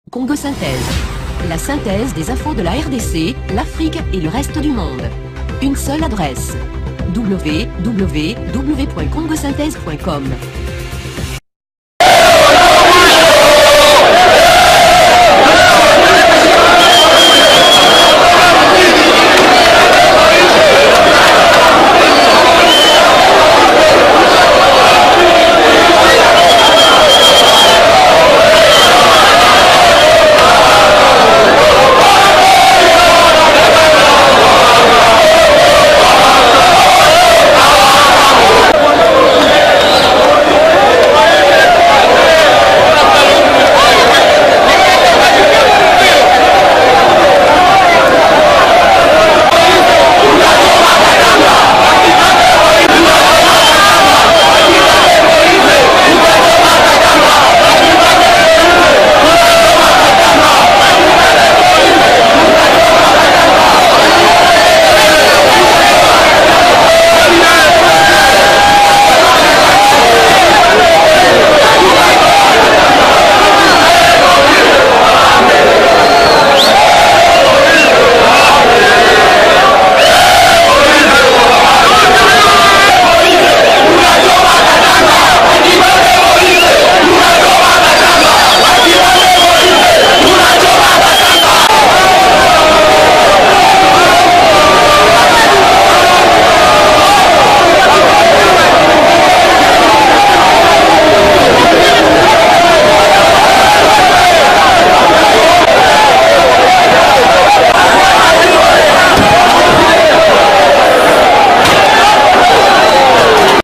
Congo Synthèse. La synthèse des infos de la RDC, l'Afrique et le reste du monde. Une seule adresse. www.congosynthèse.com